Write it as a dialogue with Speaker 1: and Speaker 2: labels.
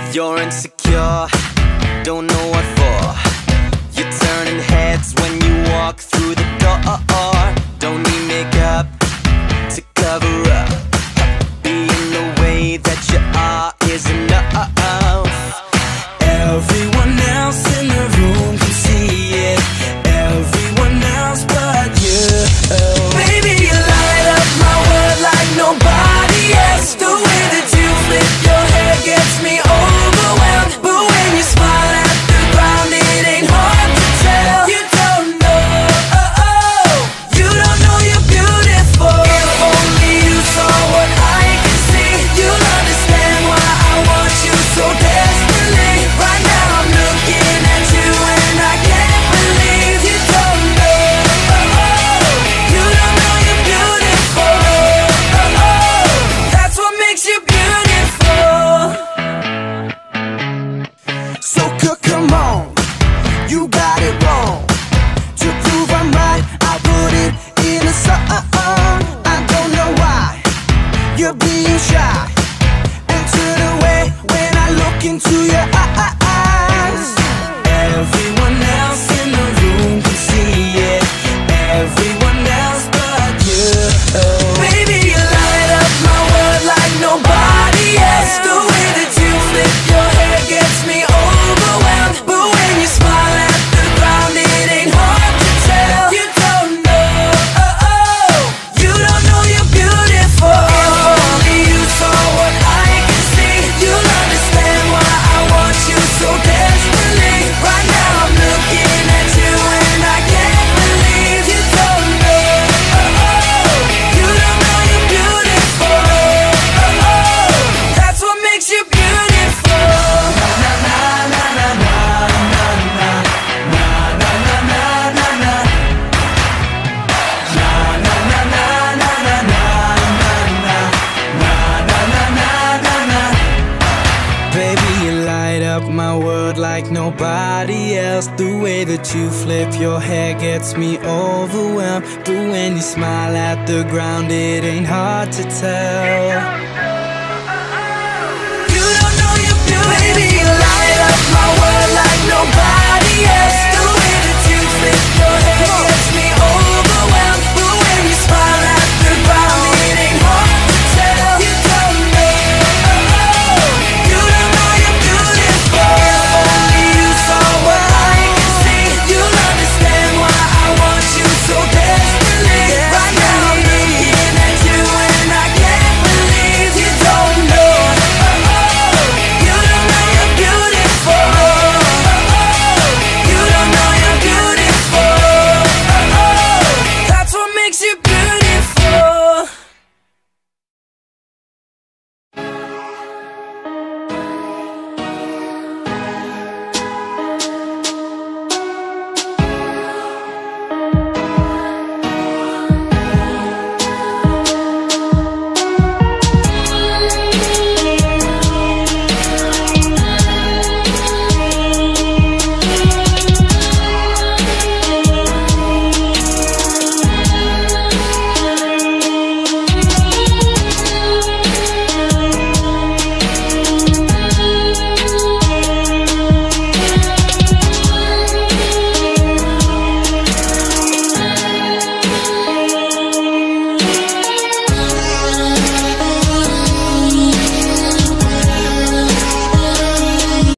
Speaker 1: You're insecure, don't know what for. You're turning heads when you walk through the door. Don't need makeup to cover up. Being the way that you are is enough. Everyone else in the room can see it. Everyone else but you. Baby, you light up my world like nobody else. The way that you flip your hair gets me overwhelmed. But when you smile at the ground, it ain't hard to tell. You don't know, you don't know you're beautiful. If only you saw what I can see, you'll understand why I want you so desperately. Right now I'm looking at you and I can't believe you don't know, you don't know you're beautiful. That's what makes you beautiful. So come on, you got it wrong. To prove I'm right, I put it in a song. I don't know why you're being shy and turn away when I look into your eyes. Everyone else in the room can see it. Everyone else but you. Baby, you light up my world like nobody else. The way that you flip your hair gets me overwhelmed. But when you smile at the ground, it ain't hard to tell. You don't know, you don't know you're beautiful. If only you saw what I can see, you'll understand why I want you so desperately. Right now I'm looking at you and I can't believe you don't know, you don't know you're beautiful. That's what makes you beautiful. Na na na na na na na na na na na na na. Na na na na na na na na na na. Baby, you light up my world like nobody else. The way that you flip your hair gets me overwhelmed. But when you smile at the ground, it ain't hard to tell. You don't know you're beautiful. Baby, you light up my world like nobody else. The way that you flip your hair gets me